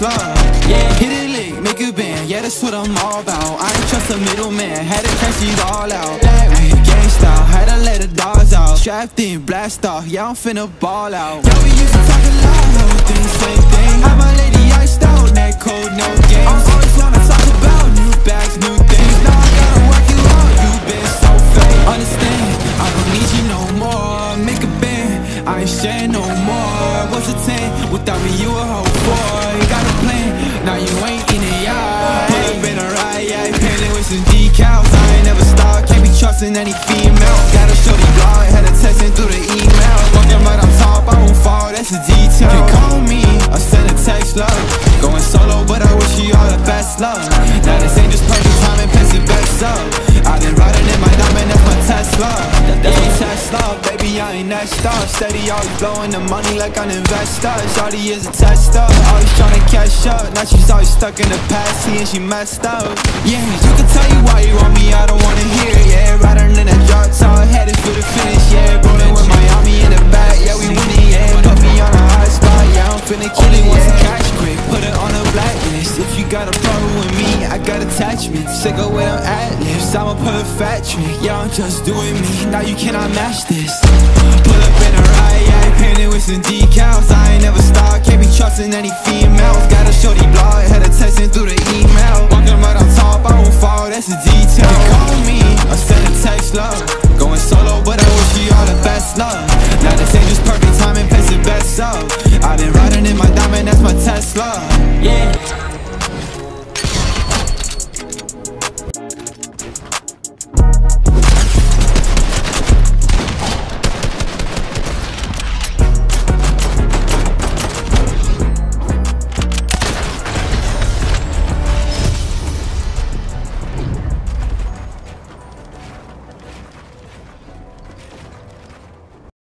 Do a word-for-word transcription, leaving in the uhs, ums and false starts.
Tesla. Yeah, hit it lick, make it bend, yeah, that's what I'm all about. I ain't trust a middleman, had to cash it all out. Hey, gang style, had to let the dogs out. Strapped in, blast off, yeah, I'm finna ball out. Yeah, we used to talk a lot, whole thing, same thing. Had my lady iced out, neck cold, no games. I'm always tryna talk about new bags, new things. Now I gotta work you out, you been so fake. Understand, I don't need you no more. Make a band, I ain't sharing no more. What's a ten? Without me, you a whole boy. Got a plan, now you ain't in the yard. Pull up in a ride, yeah, painted with some decals. I ain't never start, can't be trusting any female. Got a shorty blog, had her texting through the email. Walking right on top, I won't fall, that's a detail. You call me, I send a text, love. Going solo, but I wish you all the best, love. Now this ain't just perfect time and piss it best up. I been riding in my diamond, that's my Tesla. That's my Tesla, baby, I ain't next up. Steady, always blowing the money like an investor. Shawty is a tester, always tryna catch up. Now she's always stuck in the past, seeing she messed up. Yeah, you can tell you why you want me, I don't wanna hear it. Yeah, riding in a drop top, headed for the finish. Yeah, rolling with Miami in the back, yeah, we winning. Yeah, put me on a hot spot, yeah, I'm finna kill it. Once the cash quick, put it on a blacklist. If you got a problem with me, I got attachments. Sick of where I'm at lives, I'm a perfect trick. Yeah, I'm just doing me, now you cannot match this. Pull up in a ride, yeah, painted with some decals. I ain't never start, can't be trusting any females. Got a shorty blog, had her texting through the email. Walking right on top, I won't fall, that's a detail. You call me, I send a text, love. Going solo, but I wish you all the best, love. Now this ain't just perfect time and place it best up. I been riding in my diamond, that's my Tesla. Yeah.